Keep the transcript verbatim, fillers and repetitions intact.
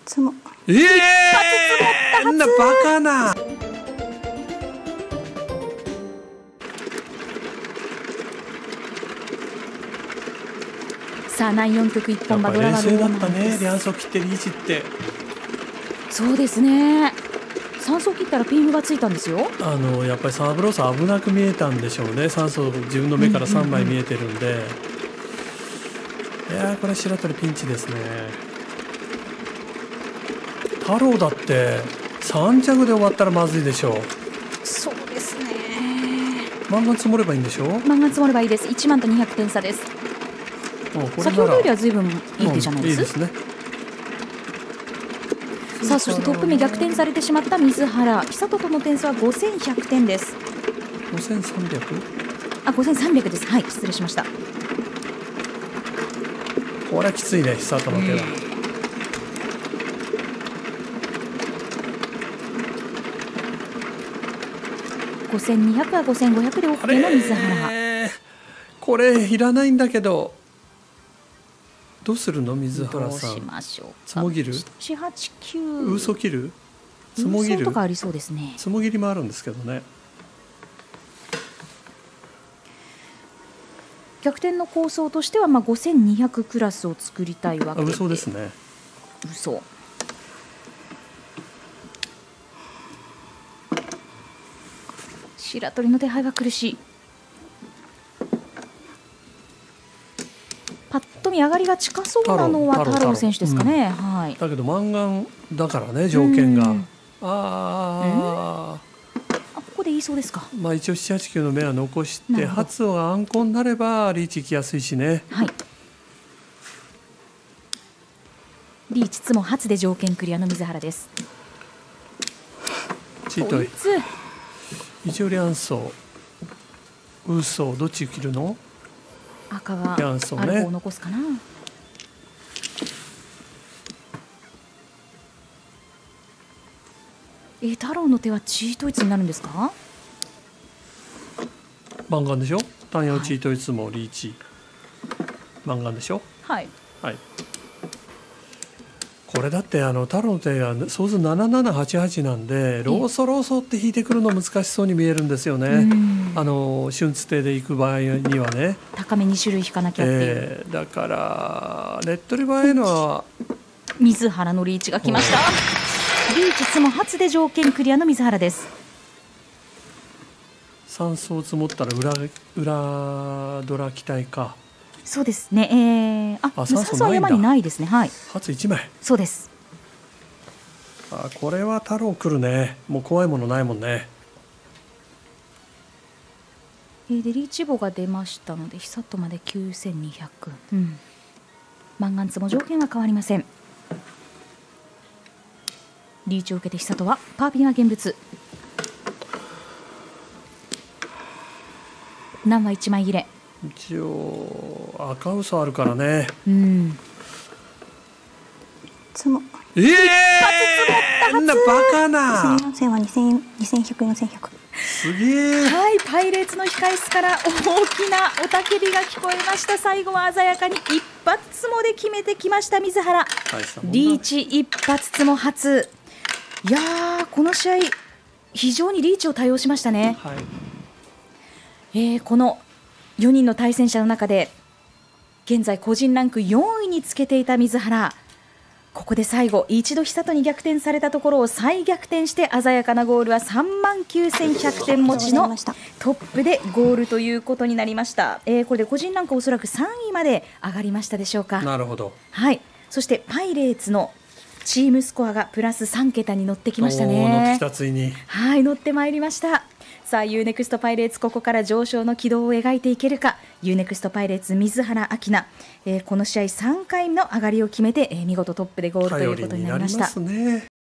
つもええー、あんなバカな。 さあだいよん局一本馬ドラ冷マロー静だったね。 マンです。 両走切ってリーチって。 そうですね。さん走切ったらピンフがついたんですよ。 あのやっぱりサーブロス危なく見えたんでしょうね。さん走自分の目からさんまい見えてるんで、いやーこれ白鳥ピンチですね。太郎だってさん着で終わったらまずいでしょう。 そうですね。 マンガン積もればいいんでしょう。 マンガン積もればいいです。いちまんとにひゃくてん差です。 もうこれ先ほどよりは随分いい手じゃないです。 いいですね。 さあそしてトップ目逆転されてしまった水原久人との点数はごせんひゃくてんです。 ごせんさんびゃく？ あ、ごせんさんびゃくです。はい、失礼しました。 これはきついね、久人の手は。 ごせんにひゃくはごせんごひゃくで OK の水原。 これいらないんだけどどうするの水原さん。 どうしましょうか。 つもぎる？ ななはちきゅう。 嘘切る？つもぎる？ 嘘とかありそうですね。 つもぎりもあるんですけどね。 逆転の構想としてはまあごせんにひゃくクラスを作りたいわけで。 嘘ですね。 嘘。白鳥の手配が苦しい。パッと見上がりが近そうなのは太郎選手ですかね。うん、はい。 だけどマンガンだからね条件が。ああ。ここで言いそうですか。 まあ一応ななはちきゅうの目は残して発があんこになればリーチ行きやすいしね。 はい。リーチつも初で条件クリアの水原です。 チートイ。一応リャンソー、ウーソーどっち切るの？ 赤がある方を残すかな。え、太郎の手はチートイツになるんですか？ マンガンでしょ。単陽チートイツもリーチ。マンガンでしょ。 はい。 はい。これだってあの太郎の手が総数ななななはちはちなんでローソローソって引いてくるの難しそうに見えるんですよね。あの春津手で行く場合にはね。 高めに種類引かなきゃっていう。 えー、だからレッドリバーへのは水原のリーチが来ました。リーチつも初で条件クリアの水原です。 さん走積もったら裏裏ドラ期待か。 そうですね。えー、あ、さん走は山にないですね。はい。 初いちまい。 そうです。 あ、これは太郎来るね。もう怖いものないもんね。 えー、でリーチ簿が出ましたので久人まできゅうせんにひゃく。うん。マンガンツも条件は変わりません。リーチを受けて久人はパーピンは現物。難はいちまい切れ。 一応赤嘘あるからね。 うん。 つも。 ええー、あんなバカな。 にせんよんせんはにせんにせんひゃくよんせんひゃく。 すげえ。 はい、パイレーツの控室から大きな雄たけびが聞こえました。最後は鮮やかに一発つもで決めてきました水原。リーチ一発つも初。いやー、この試合非常にリーチを多用しましたね。 はい。 えー、このよにんの対戦者の中で現在個人ランクよんいにつけていた水原、ここで最後一度久人に逆転されたところを再逆転して鮮やかなゴールはさんまんきゅうせんひゃくてん持ちのトップでゴールということになりました。えー、これで個人ランクおそらくさんいまで上がりましたでしょうか。 なるほど。 はい。そしてパイレーツのチームスコアがプラスさんけたに乗ってきましたね。 乗ってきたついに。 はい、乗ってまいりました。さあ ユーネクスト パイレーツ、ここから上昇の軌道を描いていけるか。 ユーネクスト パイレーツ水原明菜、えー、この試合さんかいの上がりを決めて、えー、見事トップでゴールということになりました。